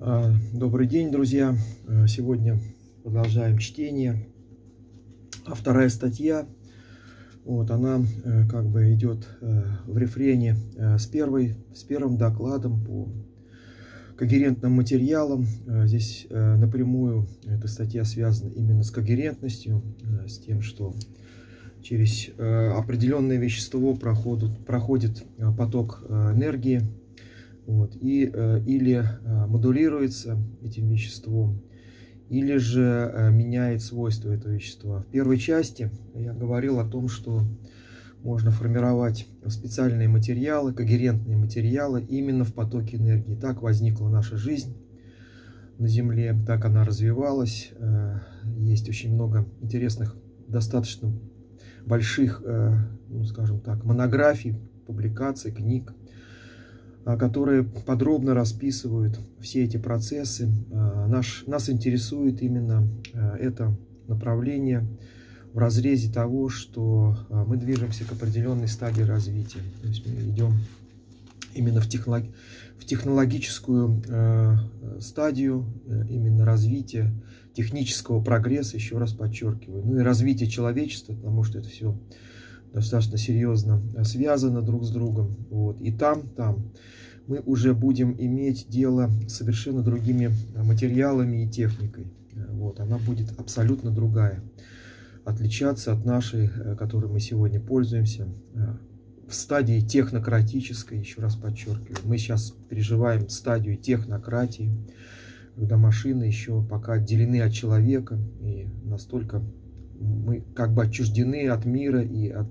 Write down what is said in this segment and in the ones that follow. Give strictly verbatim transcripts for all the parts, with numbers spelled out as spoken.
Добрый день, друзья! Сегодня продолжаем чтение. А вторая статья, вот она как бы идет в рефрене с первой, с первым докладом по когерентным материалам. Здесь напрямую эта статья связана именно с когерентностью, с тем, что через определенное вещество проходит, проходит поток энергии. Вот, и э, или э, модулируется этим веществом, или же э, меняет свойства этого вещества. В первой части я говорил о том, что можно формировать специальные материалы, когерентные материалы именно в потоке энергии. Так возникла наша жизнь на Земле, так она развивалась. Э, есть очень много интересных, достаточно больших, э, ну, скажем так, монографий, публикаций, книг, которые подробно расписывают все эти процессы. Наш, нас интересует именно это направление в разрезе того, что мы движемся к определенной стадии развития. То есть мы идем именно в, технолог, в технологическую э, стадию именно развития, технического прогресса, еще раз подчеркиваю. Ну и развитие человечества, потому что это все достаточно серьезно связано друг с другом. Вот. И там, там мы уже будем иметь дело с совершенно другими материалами и техникой. Вот. Она будет абсолютно другая, отличаться от нашей, которой мы сегодня пользуемся, в стадии технократической, еще раз подчеркиваю. Мы сейчас переживаем стадию технократии, когда машины еще пока отделены от человека, и настолько мы как бы отчуждены от мира и от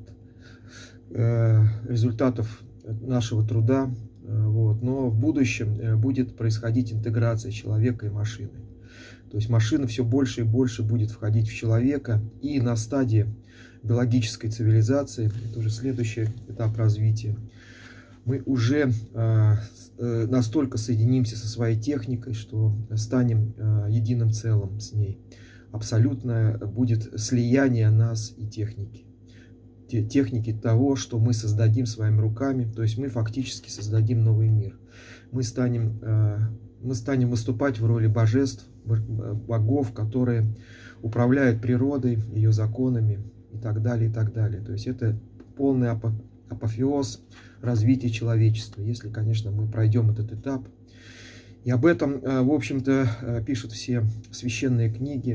э, результатов нашего труда. Э, вот. Но в будущем будет происходить интеграция человека и машины. То есть машина все больше и больше будет входить в человека. И на стадии биологической цивилизации, это уже следующий этап развития, мы уже э, э, настолько соединимся со своей техникой, что станем э, единым целым с ней. Абсолютное будет слияние нас и техники. Техники того, что мы создадим своими руками. То есть мы фактически создадим новый мир. Мы станем, мы станем выступать в роли божеств, богов, которые управляют природой, ее законами и так далее, и так далее. То есть это полный апофеоз развития человечества, если, конечно, мы пройдем этот этап. И об этом, в общем-то, пишут все священные книги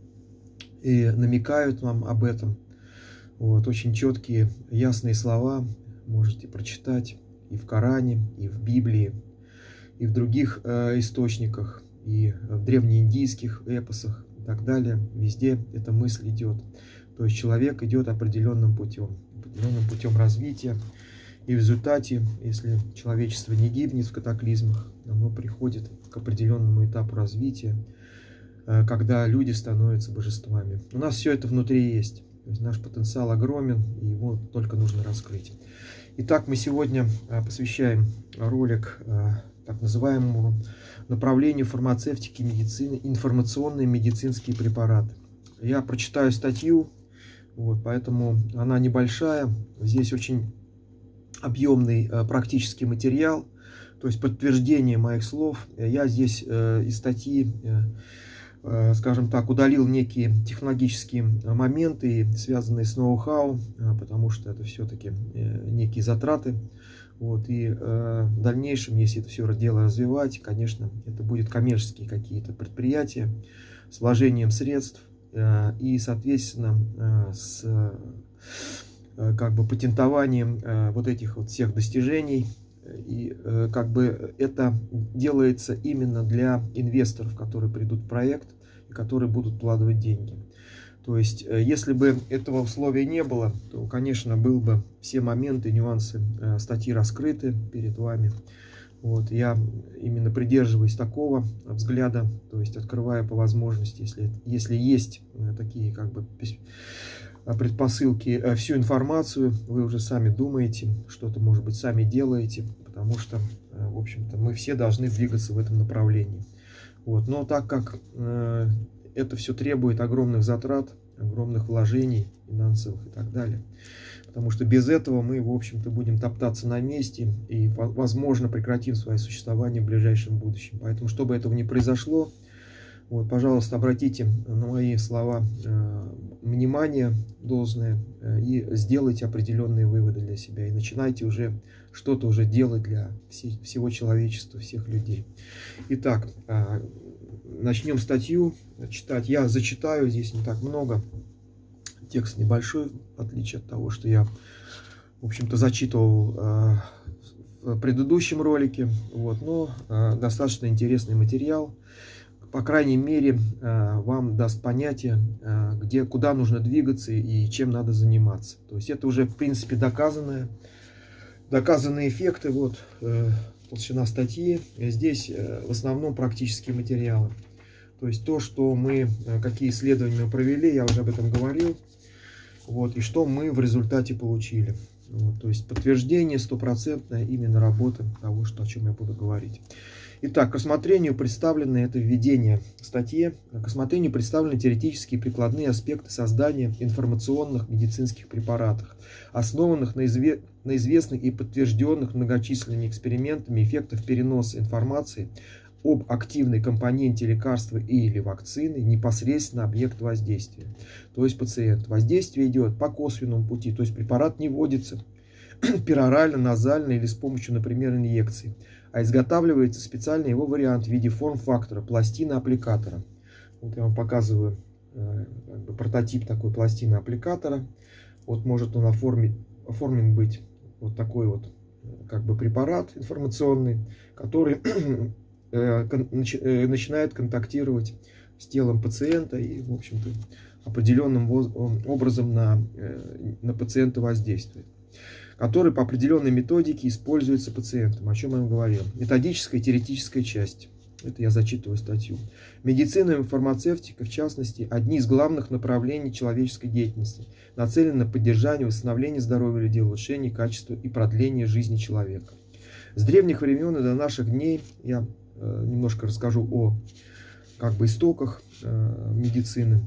и намекают вам об этом. Вот, очень четкие, ясные слова можете прочитать и в Коране, и в Библии, и в других э, источниках, и в древнеиндийских эпосах и так далее. Везде эта мысль идет. То есть человек идет определенным путем, определенным путем развития. И в результате, если человечество не гибнет в катаклизмах, оно приходит к определенному этапу развития, когда люди становятся божествами. У нас все это внутри есть. То есть наш потенциал огромен, и его только нужно раскрыть. Итак, мы сегодня посвящаем ролик так называемому направлению фармацевтики и медицины информационные медицинские препараты. Я прочитаю статью, вот, поэтому она небольшая. Здесь очень объемный практический материал, то есть подтверждение моих слов. Я здесь из статьи, скажем так, удалил некие технологические моменты, связанные с ноу-хау, потому что это все-таки некие затраты. Вот, и в дальнейшем, если это все дело развивать, конечно, это будут коммерческие какие-то предприятия с вложением средств и, соответственно, с как бы патентованием вот этих вот всех достижений. И как бы это делается именно для инвесторов, которые придут в проект и которые будут вкладывать деньги. То есть, если бы этого условия не было, то, конечно, был бы все моменты, нюансы статьи раскрыты перед вами. Вот, я именно придерживаюсь такого взгляда, то есть открывая по возможности, если, если есть такие как бы предпосылки, всю информацию, вы уже сами думаете, что-то, может быть, сами делаете, потому что, в общем-то, мы все должны двигаться в этом направлении. Вот. Но так как э, это все требует огромных затрат, огромных вложений финансовых и так далее, потому что без этого мы, в общем-то, будем топтаться на месте и, возможно, прекратим свое существование в ближайшем будущем. Поэтому, чтобы этого не произошло, вот, пожалуйста, обратите на мои слова э, внимание должное э, и сделайте определенные выводы для себя. И начинайте уже что-то уже делать для всей, всего человечества, всех людей. Итак, э, начнем статью читать. Я зачитаю, здесь не так много. Текст небольшой, в отличие от того, что я, в общем-то, зачитывал э, в предыдущем ролике. Вот, но э, достаточно интересный материал. По крайней мере, вам даст понятие, где, куда нужно двигаться и чем надо заниматься. То есть это уже, в принципе, доказанное, доказанные эффекты. Вот толщина статьи. Здесь в основном практические материалы. То есть то, что мы, какие исследования мы провели, я уже об этом говорил. Вот, и что мы в результате получили. Вот, то есть подтверждение стопроцентное именно работы того, что, о чем я буду говорить. Итак, к рассмотрению представлены, это введение в статье, к рассмотрению представлены теоретические и прикладные аспекты создания информационных медицинских препаратов, основанных на, изве... на известных и подтвержденных многочисленными экспериментами эффектов переноса информации об активной компоненте лекарства или вакцины непосредственно на объект воздействия, то есть пациент. Воздействие идет по косвенному пути, то есть препарат не вводится перорально, назально или с помощью, например, инъекций, а изготавливается специальный его вариант в виде форм-фактора, пластины аппликатора. Вот я вам показываю э, как бы прототип такой пластины аппликатора. Вот может он оформить, оформлен быть вот такой вот как бы препарат информационный, который э, кон, нач, э, начинает контактировать с телом пациента и, в общем-то, определенным образом на, э, на пациента воздействует, который по определенной методике используется пациентом, о чем я вам говорил. Методическая и теоретическая часть. Это я зачитываю статью. Медицина и фармацевтика, в частности, одни из главных направлений человеческой деятельности, нацелены на поддержание, восстановление здоровья людей, улучшение качества и продление жизни человека. С древних времен и до наших дней я э, немножко расскажу о как бы истоках э, медицины.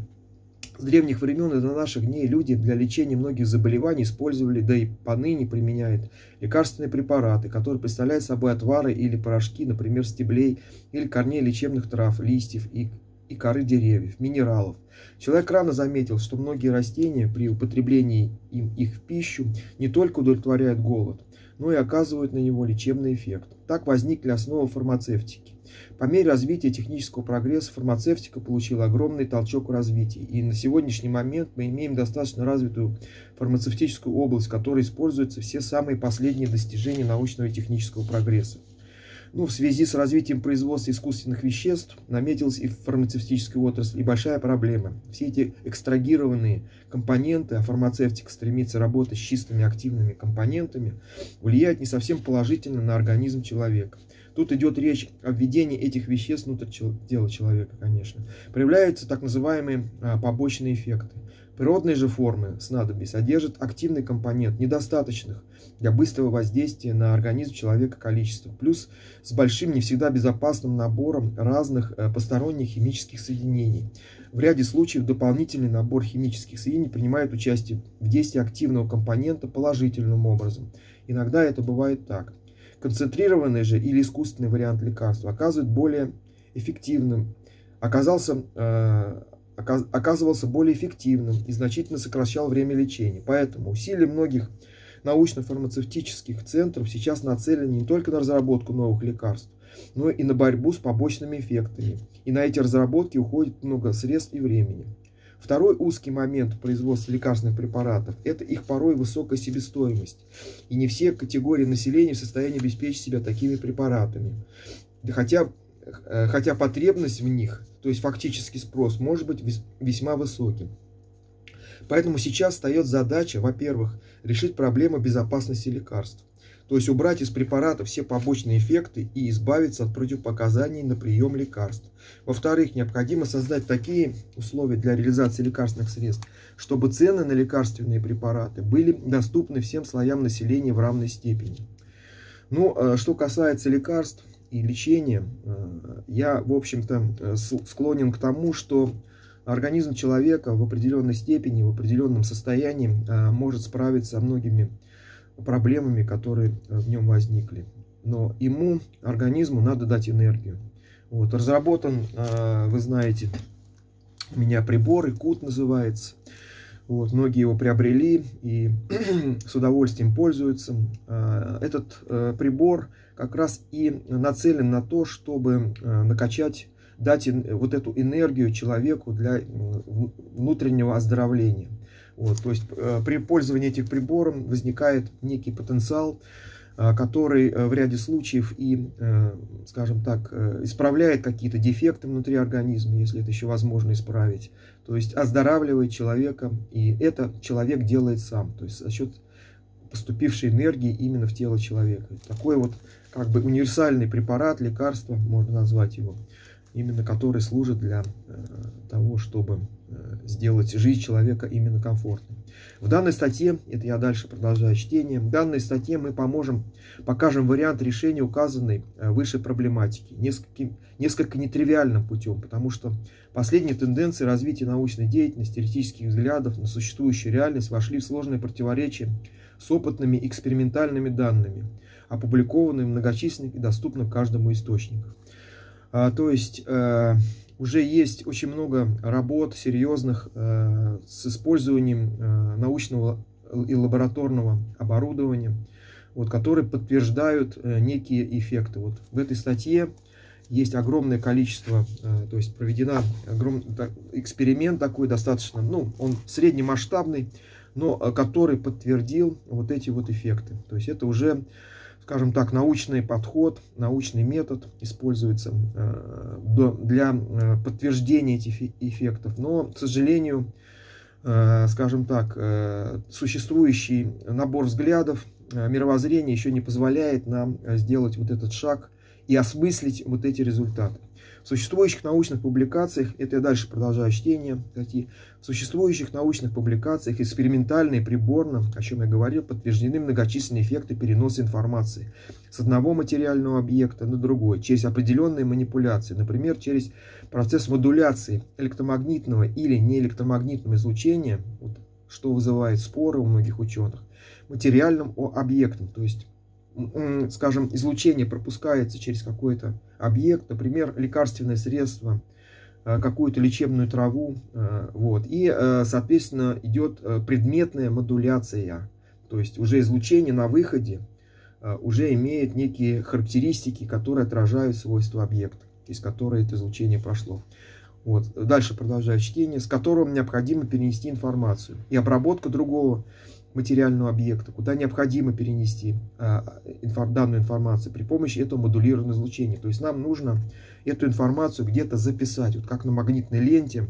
С древних времен и до наших дней люди для лечения многих заболеваний использовали, да и поныне применяют, лекарственные препараты, которые представляют собой отвары или порошки, например, стеблей или корней лечебных трав, листьев и, и коры деревьев, минералов. Человек рано заметил, что многие растения при употреблении им их в пищу не только удовлетворяют голод, но и оказывают на него лечебный эффект. Так возникли основы фармацевтики. По мере развития технического прогресса фармацевтика получила огромный толчок в развитии. И на сегодняшний момент мы имеем достаточно развитую фармацевтическую область, в которой используются все самые последние достижения научного и технического прогресса. Ну, в связи с развитием производства искусственных веществ наметилась и в фармацевтической отрасли и большая проблема. Все эти экстрагированные компоненты, а фармацевтика стремится работать с чистыми активными компонентами, влияют не совсем положительно на организм человека. Тут идет речь о введении этих веществ внутрь тела человека, конечно. Проявляются так называемые а, побочные эффекты. Природные же формы снадобий содержат активный компонент недостаточных для быстрого воздействия на организм человека количества, плюс с большим не всегда безопасным набором разных а, посторонних химических соединений. В ряде случаев дополнительный набор химических соединений принимает участие в действии активного компонента положительным образом. Иногда это бывает так. Концентрированный же или искусственный вариант лекарства оказывает более эффективным, оказался, э, оказ, оказывался более эффективным и значительно сокращал время лечения. Поэтому усилия многих научно-фармацевтических центров сейчас нацелены не только на разработку новых лекарств, но и на борьбу с побочными эффектами. И на эти разработки уходит много средств и времени. Второй узкий момент производства лекарственных препаратов – это их порой высокая себестоимость. И не все категории населения в состоянии обеспечить себя такими препаратами. Хотя, хотя потребность в них, то есть фактический спрос, может быть весьма высоким. Поэтому сейчас встает задача, во-первых, решить проблему безопасности лекарств. То есть убрать из препарата все побочные эффекты и избавиться от противопоказаний на прием лекарств. Во-вторых, необходимо создать такие условия для реализации лекарственных средств, чтобы цены на лекарственные препараты были доступны всем слоям населения в равной степени. Ну, что касается лекарств и лечения, я, в общем-то, склонен к тому, что организм человека в определенной степени, в определенном состоянии может справиться со многими проблемами, которые в нем возникли. Но ему, организму, надо дать энергию. Вот, разработан, вы знаете, у меня прибор, ИКУТ называется. Вот, многие его приобрели и с удовольствием пользуются. Этот прибор как раз и нацелен на то, чтобы накачать, дать вот эту энергию человеку для внутреннего оздоровления. Вот, то есть при пользовании этим прибором возникает некий потенциал, который в ряде случаев и, скажем так, исправляет какие-то дефекты внутри организма, если это еще возможно исправить. То есть оздоравливает человека, и это человек делает сам, то есть за счет поступившей энергии именно в тело человека. Такой вот как бы универсальный препарат, лекарство, можно назвать его, именно который служит для того, чтобы сделать жизнь человека именно комфортной. В данной статье, это я дальше продолжаю чтение, в данной статье мы поможем, покажем вариант решения указанной выше проблематики, несколько, несколько нетривиальным путем, потому что последние тенденции развития научной деятельности, теоретических взглядов на существующую реальность вошли в сложное противоречие с опытными экспериментальными данными, опубликованными в многочисленных и доступных каждому источниках. А, то есть э, уже есть очень много работ серьезных э, с использованием э, научного и лабораторного оборудования, вот, которые подтверждают э, некие эффекты. Вот в этой статье есть огромное количество, э, то есть проведена огромный эксперимент такой достаточно, ну, он среднемасштабный, но э, который подтвердил вот эти вот эффекты. То есть это уже, скажем так, научный подход, научный метод используется для подтверждения этих эффектов. Но, к сожалению, скажем так, существующий набор взглядов, мировоззрения еще не позволяет нам сделать вот этот шаг и осмыслить вот эти результаты. В существующих научных публикациях, это я дальше продолжаю чтение статьи, в существующих научных публикациях экспериментально и приборно, о чем я говорил, подтверждены многочисленные эффекты переноса информации с одного материального объекта на другой, через определенные манипуляции, например, через процесс модуляции электромагнитного или неэлектромагнитного излучения, вот, что вызывает споры у многих ученых, материальным объектом, то есть, скажем, излучение пропускается через какой-то объект, например, лекарственное средство, какую-то лечебную траву, вот, и, соответственно, идет предметная модуляция, то есть уже излучение на выходе уже имеет некие характеристики, которые отражают свойства объекта, из которого это излучение прошло. Вот. Дальше продолжаю чтение, с которым необходимо перенести информацию и обработка другого материального объекта, куда необходимо перенести а, инфор, данную информацию при помощи этого модулированного излучения. То есть нам нужно эту информацию где-то записать, вот как на магнитной ленте,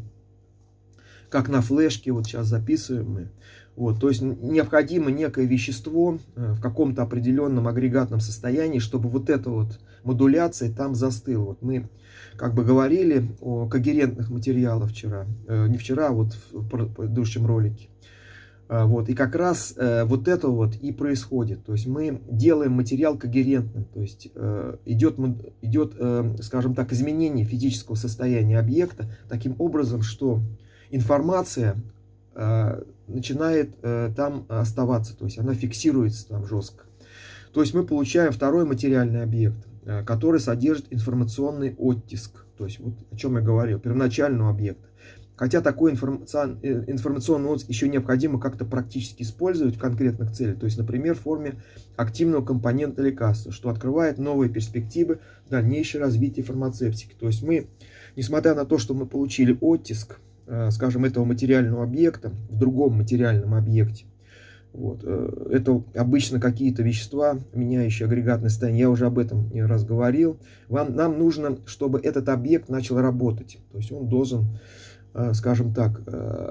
как на флешке, вот сейчас записываем мы. Вот, то есть необходимо некое вещество в каком-то определенном агрегатном состоянии, чтобы вот эта вот модуляция там застыла. Вот мы как бы говорили о когерентных материалах вчера, э, не вчера, а вот в предыдущем ролике. Вот, и как раз э, вот это вот и происходит. То есть мы делаем материал когерентным. То есть э, идет, идет э, скажем так, изменение физического состояния объекта таким образом, что информация э, начинает э, там оставаться. То есть она фиксируется там жестко. То есть мы получаем второй материальный объект, э, который содержит информационный оттиск. То есть вот о чем я говорил, первоначального объекта. Хотя такой информационный оттиск еще необходимо как-то практически использовать в конкретных целях, то есть, например, в форме активного компонента лекарства, что открывает новые перспективы дальнейшего развития фармацевтики. То есть мы, несмотря на то, что мы получили оттиск, скажем, этого материального объекта в другом материальном объекте, вот, это обычно какие-то вещества, меняющие агрегатное состояние, я уже об этом не раз говорил, вам, нам нужно, чтобы этот объект начал работать, то есть он должен, скажем так,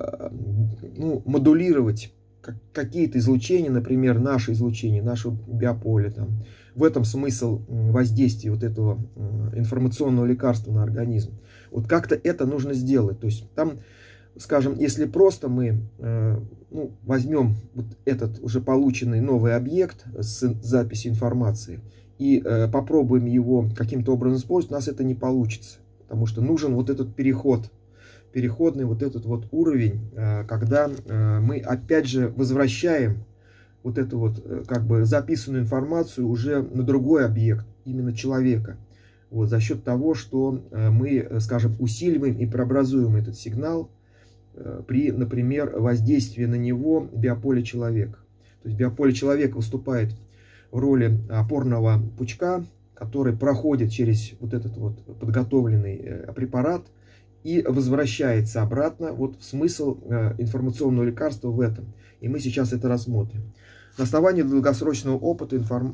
ну, модулировать какие-то излучения, например, наше излучение, наше биополе. Там. В этом смысл воздействия вот этого информационного лекарства на организм. Вот как-то это нужно сделать. То есть там, скажем, если просто мы ну, возьмем вот этот уже полученный новый объект с записью информации и попробуем его каким-то образом использовать, у нас это не получится. Потому что нужен вот этот переход переходный вот этот вот уровень, когда мы опять же возвращаем вот эту вот как бы записанную информацию уже на другой объект, именно человека. Вот, за счет того, что мы, скажем, усиливаем и преобразуем этот сигнал при, например, воздействии на него биополя человека. То есть биополе человека выступает в роли опорного пучка, который проходит через вот этот вот подготовленный препарат и возвращается обратно. Вот смысл информационного лекарства в этом. И мы сейчас это рассмотрим. На основании долгосрочного опыта, информ...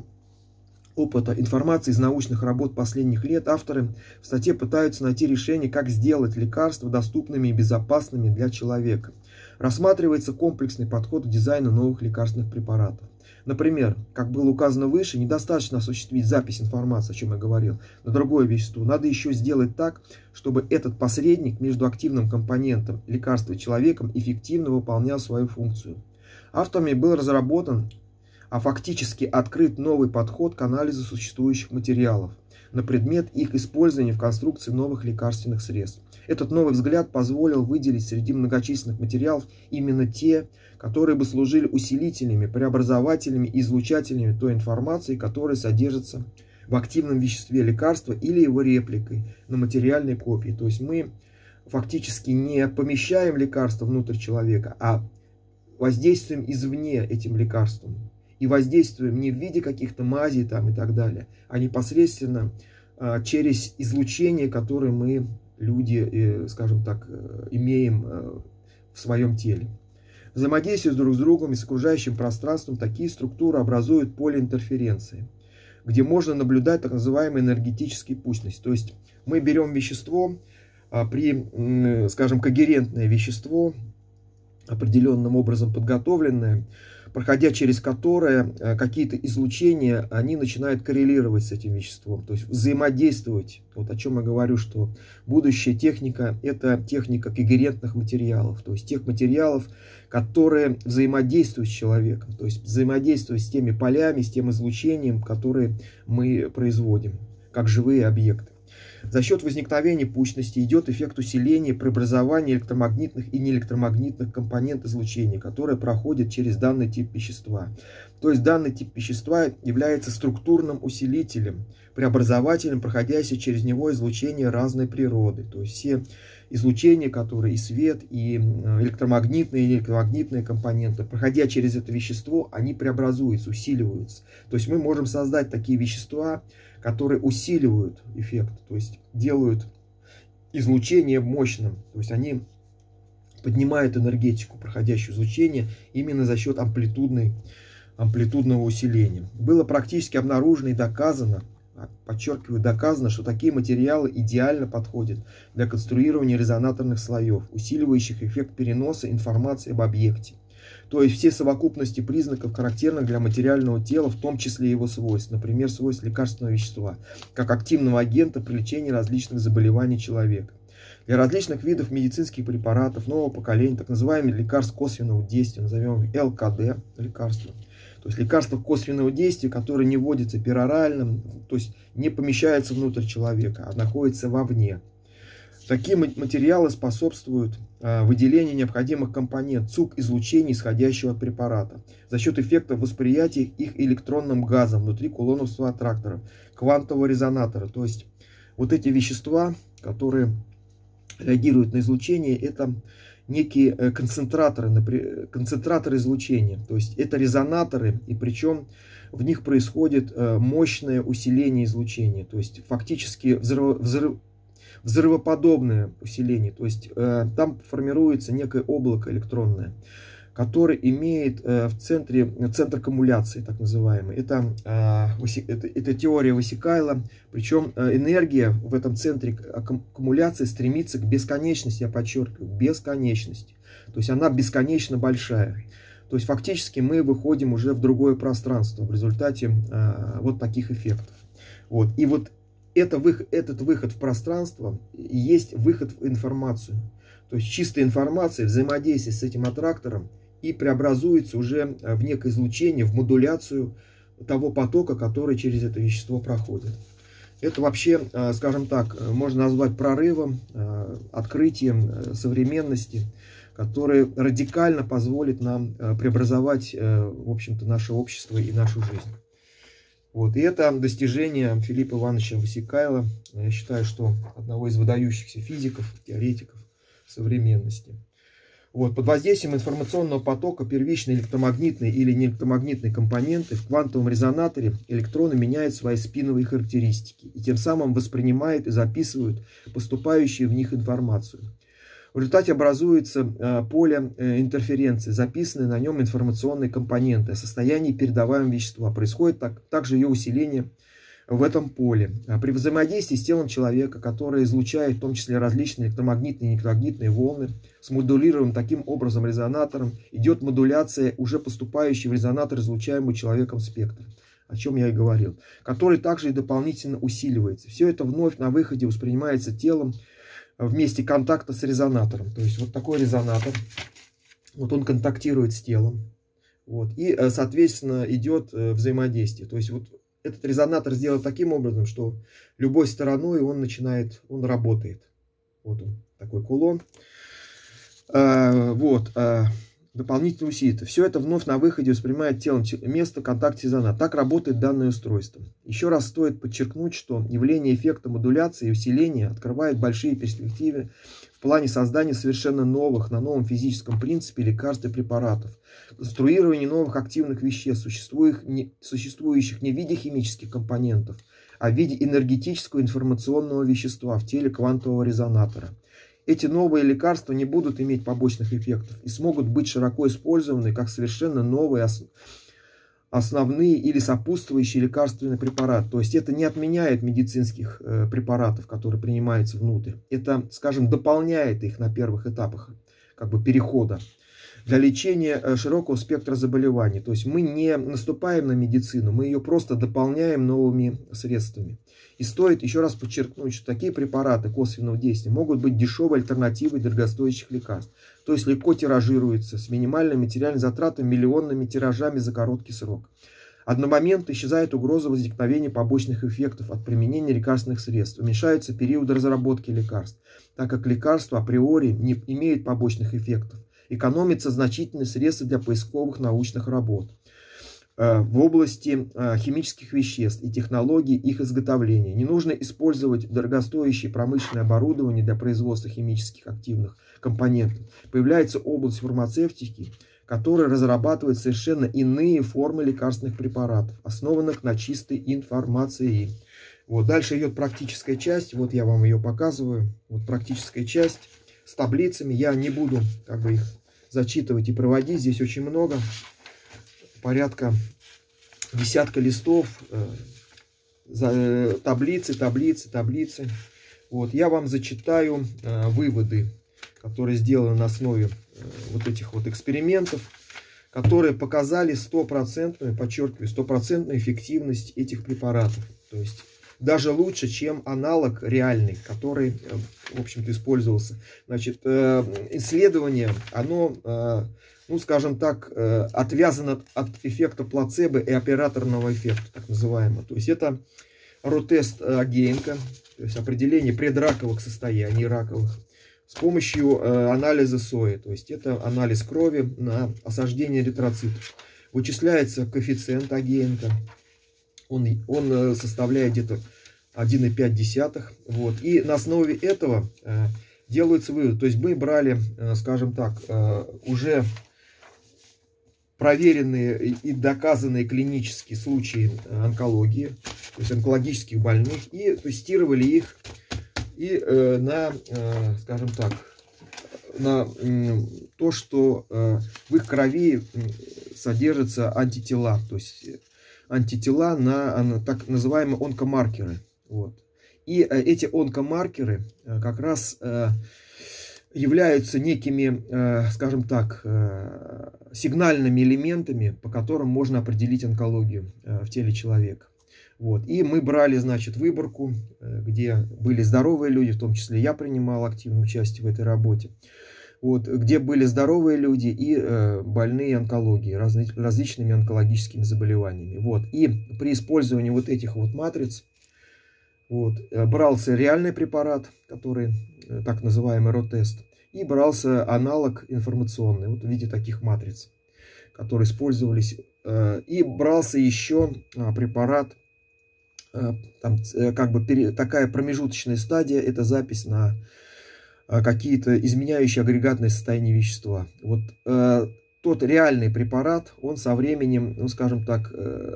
опыта информации из научных работ последних лет авторы в статье пытаются найти решение, как сделать лекарства доступными и безопасными для человека. Рассматривается комплексный подход к дизайну новых лекарственных препаратов. Например, как было указано выше, недостаточно осуществить запись информации, о чем я говорил, на другое вещество. Надо еще сделать так, чтобы этот посредник между активным компонентом лекарства и человеком эффективно выполнял свою функцию. Авторами был разработан, а фактически открыт новый подход к анализу существующих материалов на предмет их использования в конструкции новых лекарственных средств. Этот новый взгляд позволил выделить среди многочисленных материалов именно те, которые бы служили усилителями, преобразователями и излучателями той информации, которая содержится в активном веществе лекарства или его репликой на материальной копии. То есть мы фактически не помещаем лекарство внутрь человека, а воздействуем извне этим лекарством. И воздействуем не в виде каких-то мазей там и так далее, а непосредственно а, через излучение, которое мы, люди, э, скажем так, э, имеем э, в своем теле. Взаимодействие друг с другом и с окружающим пространством такие структуры образуют поле интерференции, где можно наблюдать так называемые энергетические пущности. То есть мы берем вещество, а, при, э, скажем, когерентное вещество, определенным образом подготовленное, проходя через которое какие-то излучения, они начинают коррелировать с этим веществом, то есть взаимодействовать. Вот о чем я говорю, что будущая техника – это техника когерентных материалов, то есть тех материалов, которые взаимодействуют с человеком, то есть взаимодействуют с теми полями, с тем излучением, которые мы производим, как живые объекты. За счет возникновения пущности идет эффект усиления преобразования электромагнитных и неэлектромагнитных компонентов излучения, которые проходят через данный тип вещества. То есть данный тип вещества является структурным усилителем, преобразователем, проходящим через него излучение разной природы. То есть все излучения, которые и свет, и электромагнитные, и неэлектромагнитные компоненты, проходя через это вещество, они преобразуются, усиливаются. То есть мы можем создать такие вещества, которые усиливают эффект, то есть делают излучение мощным, то есть они поднимают энергетику, проходящую излучение, именно за счет амплитудной, амплитудного усиления. Было практически обнаружено и доказано, подчеркиваю, доказано, что такие материалы идеально подходят для конструирования резонаторных слоев, усиливающих эффект переноса информации об объекте. То есть все совокупности признаков, характерных для материального тела, в том числе его свойств, например, свойств лекарственного вещества, как активного агента при лечении различных заболеваний человека. Для различных видов медицинских препаратов нового поколения, так называемых лекарств косвенного действия, назовем их эл ка дэ лекарства, то есть лекарства косвенного действия, которые не вводятся перорально, то есть не помещаются внутрь человека, а находятся вовне. Такие материалы способствуют выделению необходимых компонентов ЦУК излучения, исходящего от препарата, за счет эффекта восприятия их электронным газом внутри кулонового аттрактора, квантового резонатора. То есть вот эти вещества, которые реагируют на излучение, это некие концентраторы, концентраторы излучения. То есть это резонаторы, и причем в них происходит мощное усиление излучения. То есть фактически взрыв, взрыв взрывоподобное усиление, то есть э, там формируется некое облако электронное, которое имеет э, в центре центр аккумуляции, так называемый. Это, э, это, это теория Васикайла, причем э, энергия в этом центре аккумуляции стремится к бесконечности, я подчеркиваю, бесконечности. То есть она бесконечно большая. То есть фактически мы выходим уже в другое пространство в результате э, вот таких эффектов. Вот. И вот Это выход, этот выход в пространство и есть выход в информацию. То есть чистая информация, взаимодействие с этим аттрактором и преобразуется уже в некое излучение, в модуляцию того потока, который через это вещество проходит. Это вообще, скажем так, можно назвать прорывом, открытием современности, который радикально позволит нам преобразовать, в общем-то, наше общество и нашу жизнь. Вот. И это достижение Филиппа Ивановича Васикайла, я считаю, что одного из выдающихся физиков, теоретиков современности. Вот. Под воздействием информационного потока первичные электромагнитные или неэлектромагнитные компоненты в квантовом резонаторе электроны меняют свои спиновые характеристики и тем самым воспринимают и записывают поступающую в них информацию. В результате образуется э, поле э, интерференции, записанные на нем информационные компоненты о состоянии передаваемого вещества. Происходит так, также ее усиление в этом поле. А при взаимодействии с телом человека, которое излучает в том числе различные электромагнитные и неэлектромагнитные волны, смодулируем таким образом резонатором, идет модуляция уже поступающей в резонатор излучаемого человеком спектра, о чем я и говорил, который также и дополнительно усиливается. Все это вновь на выходе воспринимается телом в месте контакта с резонатором. То есть вот такой резонатор, вот он контактирует с телом, вот, и, соответственно, идет взаимодействие. То есть вот этот резонатор сделан таким образом, что любой стороной он начинает, он работает. Вот он, такой кулон. А, вот, а, дополнительно усилит. Все это вновь на выходе воспринимает телом место контакта резонатора. Так работает данное устройство. Еще раз стоит подчеркнуть, что явление эффекта модуляции и усиления открывает большие перспективы в плане создания совершенно новых, на новом физическом принципе лекарств и препаратов, конструирование новых активных веществ, существующих не, существующих не в виде химических компонентов, а в виде энергетического информационного вещества в теле квантового резонатора. Эти новые лекарства не будут иметь побочных эффектов и смогут быть широко использованы как совершенно новые основы, основные или сопутствующие лекарственные препараты. То есть это не отменяет медицинских э, препаратов, которые принимаются внутрь. Это, скажем, дополняет их на первых этапах как бы перехода для лечения э, широкого спектра заболеваний. То есть мы не наступаем на медицину, мы ее просто дополняем новыми средствами. И стоит еще раз подчеркнуть, что такие препараты косвенного действия могут быть дешевой альтернативой дорогостоящих лекарств. То есть легко тиражируются с минимальными материальными затратами, миллионными тиражами за короткий срок. Одномоментно исчезает угроза возникновения побочных эффектов от применения лекарственных средств. Уменьшаются периоды разработки лекарств, так как лекарства априори не имеют побочных эффектов. Экономятся значительные средства для поисковых научных работ в области химических веществ и технологий их изготовления. Не нужно использовать дорогостоящее промышленное оборудование для производства химических активных компонентов. Появляется область фармацевтики, которая разрабатывает совершенно иные формы лекарственных препаратов, основанных на чистой информации. Вот дальше идет практическая часть. Вот я вам ее показываю. Вот практическая часть с таблицами. Я не буду как бы их зачитывать и проводить. Здесь очень много. Порядка десятка листов, э, таблицы, таблицы, таблицы. Вот, я вам зачитаю э, выводы, которые сделаны на основе э, вот этих вот экспериментов, которые показали стопроцентную, подчеркиваю, стопроцентную эффективность этих препаратов. То есть даже лучше, чем аналог реальный, который, в общем-то, использовался. Значит, э, исследование, оно... Э, ну, скажем так, отвязан от эффекта плацебо и операторного эффекта, так называемого. То есть это ротест Агеенко, то есть определение предраковых состояний, раковых, с помощью анализа сои. То есть это анализ крови на осаждение эритроцитов. Вычисляется коэффициент Агеенко, он, он составляет где-то один и пять десятых. Вот. И на основе этого делаются выводы. То есть мы брали, скажем так, уже проверенные и доказанные клинические случаи онкологии, то есть онкологических больных, и тестировали их и э, на, э, скажем так, на э, то, что э, в их крови содержатся антитела, то есть антитела на, на так называемые онкомаркеры. Вот. И э, эти онкомаркеры э, как раз э, являются некими, э, скажем так, э, сигнальными элементами, по которым можно определить онкологию э, в теле человека. Вот. И мы брали, значит, выборку, э, где были здоровые люди, в том числе я принимал активное участие в этой работе, вот, где были здоровые люди и э, больные онкологией, разли, различными онкологическими заболеваниями. Вот. И при использовании вот этих вот матриц Вот. Брался реальный препарат, который так называемый РО-тест, и брался аналог информационный, вот в виде таких матриц, которые использовались. И брался еще препарат, там, как бы такая промежуточная стадия, это запись на какие-то изменяющие агрегатное состояние вещества. Вот тот реальный препарат, он со временем, ну, скажем так,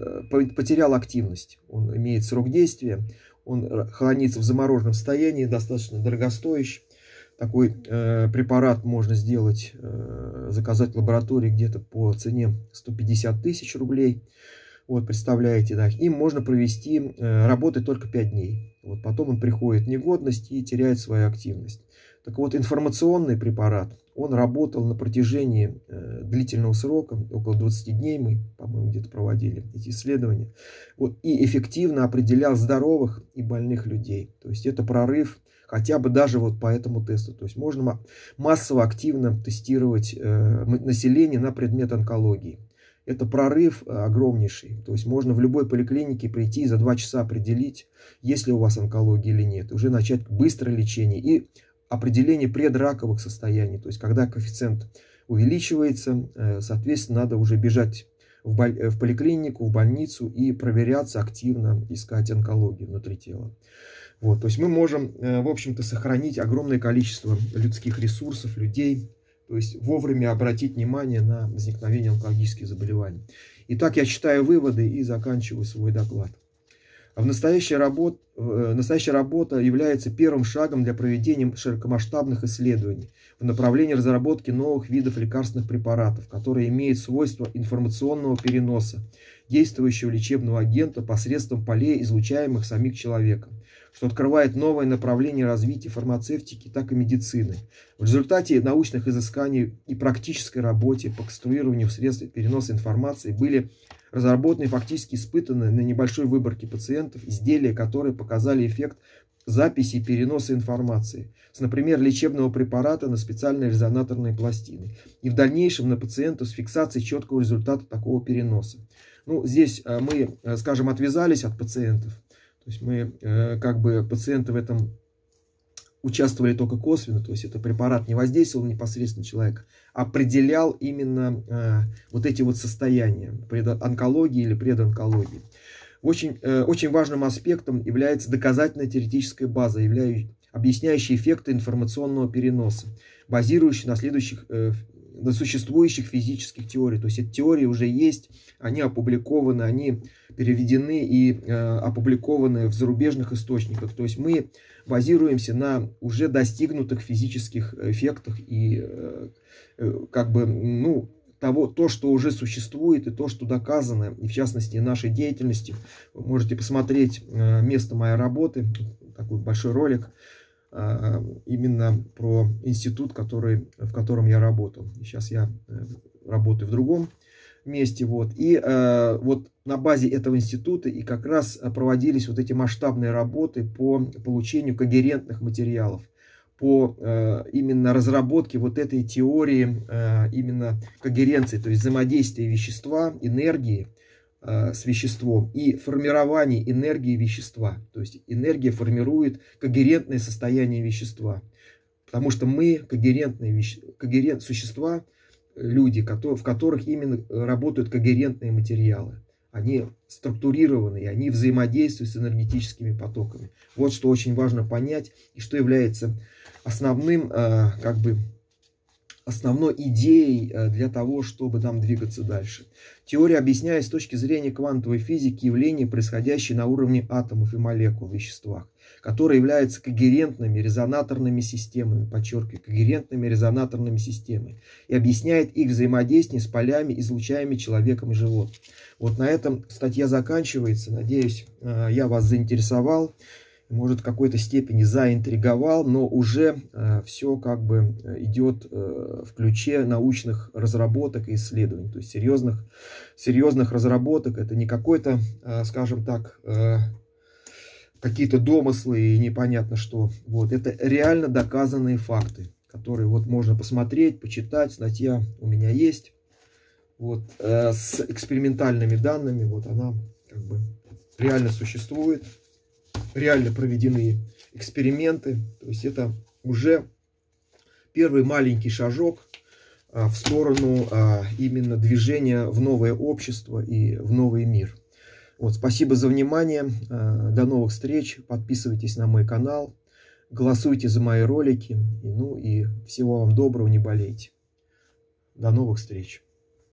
потерял активность. Он имеет срок действия, он хранится в замороженном состоянии, достаточно дорогостоящий. Такой э, препарат можно сделать, э, заказать в лаборатории где-то по цене сто пятьдесят тысяч рублей. Вот, представляете, да, им можно провести, э, работать только пять дней. Вот, потом он приходит в негодность и теряет свою активность. Так вот, информационный препарат, он работал на протяжении э, длительного срока, около двадцати дней мы, по-моему, где-то проводили эти исследования. Вот, и эффективно определял здоровых и больных людей. То есть это прорыв хотя бы даже вот по этому тесту. То есть можно массово, активно тестировать э, население на предмет онкологии. Это прорыв огромнейший. То есть можно в любой поликлинике прийти и за два часа определить, есть ли у вас онкология или нет. Уже начать быстрое лечение и определение предраковых состояний. То есть когда коэффициент увеличивается, э, соответственно, надо уже бежать в, боль... в поликлинику, в больницу и проверяться активно, искать онкологию внутри тела. Вот, то есть мы можем, в общем-то, сохранить огромное количество людских ресурсов, людей, то есть вовремя обратить внимание на возникновение онкологических заболеваний. Итак, я читаю выводы и заканчиваю свой доклад. В настоящая, работа, настоящая работа является первым шагом для проведения широкомасштабных исследований в направлении разработки новых видов лекарственных препаратов, которые имеют свойства информационного переноса действующего лечебного агента посредством полей, излучаемых самим человеком, что открывает новое направление развития фармацевтики, так и медицины. В результате научных изысканий и практической работе по конструированию средств переноса информации были разработаны и фактически испытаны на небольшой выборке пациентов изделия, которые показали эффект записи и переноса информации, с, например, лечебного препарата на специальные резонаторные пластины, и в дальнейшем на пациентов с фиксацией четкого результата такого переноса. Ну, здесь мы, скажем, отвязались от пациентов, то есть мы, как бы, пациенты в этом участвовали только косвенно, то есть это препарат не воздействовал непосредственно на человека, а определял именно э, вот эти вот состояния онкологии или предонкологии. Очень, э, очень важным аспектом является доказательная теоретическая база, являющая, объясняющая эффекты информационного переноса, базирующая на следующих э, на существующих физических теориях. То есть эти теории уже есть, они опубликованы, они переведены и э, опубликованы в зарубежных источниках. То есть мы базируемся на уже достигнутых физических эффектах и э, э, как бы, ну, того, то, что уже существует, и то, что доказано, и в частности нашей деятельности. Вы можете посмотреть э, место моей работы, такой большой ролик, именно про институт, который, в котором я работал. Сейчас я работаю в другом месте. Вот. И э, вот на базе этого института и как раз проводились вот эти масштабные работы по получению когерентных материалов, по э, именно разработке вот этой теории э, именно когеренции, то есть взаимодействия вещества, энергии с веществом и формирование энергии вещества. То есть энергия формирует когерентное состояние вещества. Потому что мы когерентные веще... когерент... существа, люди, которые... в которых именно работают когерентные материалы. Они структурированы, они взаимодействуют с энергетическими потоками. Вот что очень важно понять и что является основным, как бы, основной идеей для того, чтобы нам двигаться дальше. Теория объясняет с точки зрения квантовой физики явления, происходящие на уровне атомов и молекул в веществах, которые являются когерентными резонаторными системами, подчеркиваю, когерентными резонаторными системами, и объясняет их взаимодействие с полями, излучаемыми человеком и животным. Вот на этом статья заканчивается. Надеюсь, я вас заинтересовал, может, в какой-то степени заинтриговал, но уже э, все как бы идет э, в ключе научных разработок и исследований, то есть серьезных, серьезных разработок. Это не какой-то, э, скажем так, э, какие-то домыслы и непонятно что. Вот, это реально доказанные факты, которые вот можно посмотреть, почитать. Статья у меня есть, вот, э, с экспериментальными данными. Вот она как бы реально существует. реально проведены эксперименты. То есть это уже первый маленький шажок в сторону именно движения в новое общество и в новый мир. Вот, спасибо за внимание. До новых встреч. Подписывайтесь на мой канал. Голосуйте за мои ролики. Ну и всего вам доброго, не болейте. До новых встреч.